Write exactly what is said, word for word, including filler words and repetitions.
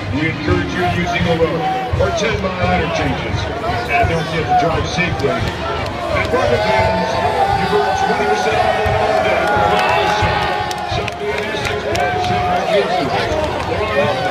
We encourage you using the road or ten mile interchanges. And don't forget to drive safely. At Bargain Vans, you've earned twenty percent off on all day for one percent. Shop the eighty-six percent on